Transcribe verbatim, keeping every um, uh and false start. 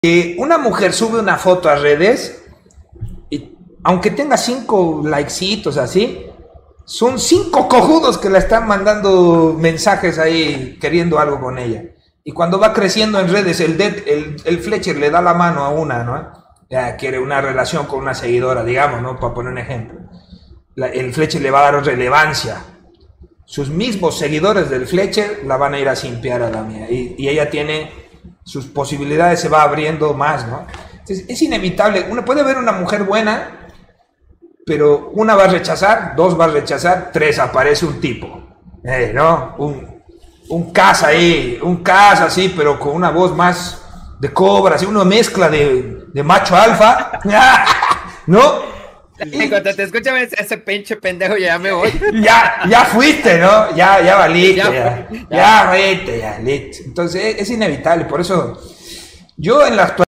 que una mujer sube una foto a redes, y aunque tenga cinco likecitos así, son cinco cojudos que le están mandando mensajes ahí queriendo algo con ella. Y cuando va creciendo en redes, el, dead, el, el Fletcher le da la mano a una, ¿no? Ya quiere una relación con una seguidora, digamos, ¿no? Para poner un ejemplo. La, el Fletcher le va a dar relevancia. Sus mismos seguidores del Fletcher la van a ir a simpiar a la mía. Y, y ella tiene, sus posibilidades se va abriendo más, ¿no? Entonces, es inevitable. Uno puede ver una mujer buena, pero una va a rechazar, dos va a rechazar, tres aparece un tipo, eh, ¿no? Un, un casa ahí, un casa así, pero con una voz más de cobra, así, una mezcla de, de macho alfa, ¿no? Y cuando te escuchan ese pinche pendejo, ya me voy. Ya, ya fuiste, ¿no? Ya, ya valiste, ya, ya, ya, ya fuiste, ya, listo. Entonces es, es inevitable, por eso yo en la actualidad